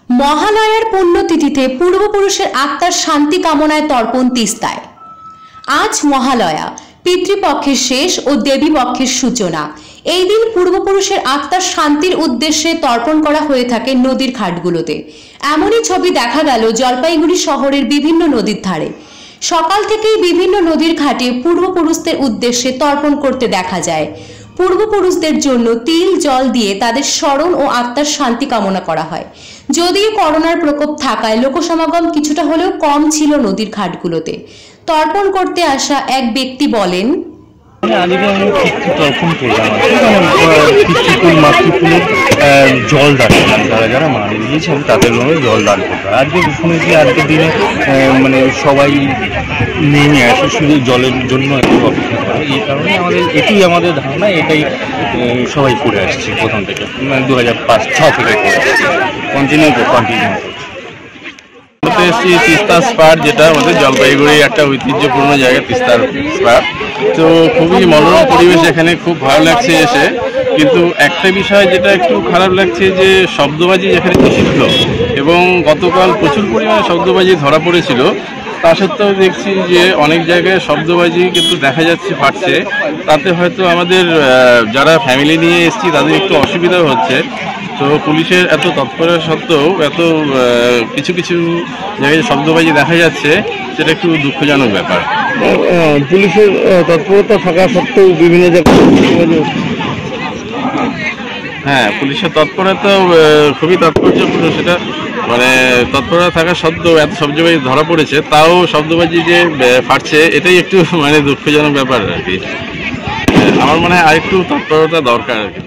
মহালয়ার পুণ্যতিথিতে পূর্বপুরুষের আত্মার শান্তি কামনায় তর্পণ তিস্তায়। আজ মহালয়া, পিতৃপক্ষের শেষ ও দেবী পক্ষের সূচনা। এই দিন পূর্বপুরুষের আত্মার শান্তির উদ্দেশ্যে তর্পণ করা হয়ে থাকে নদীর ঘাটগুলোতে। এমনই ছবি দেখা গেল জলপাইগুড়ি শহরের বিভিন্ন নদীর ধারে। সকাল থেকেই বিভিন্ন নদীর ঘাটে পূর্বপুরুষদের উদ্দেশ্যে তর্পণ করতে দেখা যায়। পূর্বপুরুষদের জন্য তিল জল দিয়ে তাদের স্মরণ ও আত্মার শান্তি কামনা করা হয়। যদিও করোনার প্রকোপ থাকায় লোকসমাগম কিছুটা হলেও কম ছিল নদীর ঘাটগুলোতে। তর্পণ করতে আসা এক ব্যক্তি বলেন, তর্পণ করলাম মাতৃকুলে জল দান করলাম, যারা যারা মারা গিয়েছেন তাদের নামে জল দান করলাম। আজকে শুনেছি আজকের দিনে মানে সবাই নেমে আসে শুধু জলের জন্য একটু অপেক্ষা করে। এই কারণে এটাই আমাদের ধারণা, এটাই সবাই করে আসছে প্রথম থেকে, 2005-06 থেকে কন্টিনিউ করছে। এসেছি তিস্তা স্পাট, যেটা আমাদের জলপাইগুড়ি একটা ঐতিহ্যপূর্ণ জায়গা তিস্তার স্পাট। তো খুবই মনোরম পরিবেশ, এখানে খুব ভালো লাগছে এসে। কিন্তু একটা বিষয় যেটা একটু খারাপ লাগছে যে শব্দবাজি এখানে নিষিদ্ধ, এবং গতকাল প্রচুর পরিমাণে শব্দবাজি ধরা পড়েছিল। তা সত্ত্বেও দেখছি যে অনেক জায়গায় শব্দবাজি কিন্তু দেখা যাচ্ছে ফাটছে। তাতে হয়তো আমাদের যারা ফ্যামিলি নিয়ে এসেছি তাদের একটু অসুবিধাও হচ্ছে। তো পুলিশের এত তৎপরতা সত্ত্বেও এত কিছু কিছু জায়গায় শব্দবাজি দেখা যাচ্ছে, সেটা একটু দুঃখজনক ব্যাপার। পুলিশের তৎপরতা থাকা সত্ত্বেও বিভিন্ন জায়গায়, হ্যাঁ, পুলিশের তৎপরতা খুবই তাৎপর্যপূর্ণ। সেটা মানে তৎপরতা থাকা সত্ত্বেও এত শব্দবাজি ধরা পড়েছে, তাও শব্দবাজি যে ফাটছে, এটাই একটু মানে দুঃখজনক ব্যাপার আর কি। আমার মনে হয় আরেকটু তৎপরতা দরকার আর কি।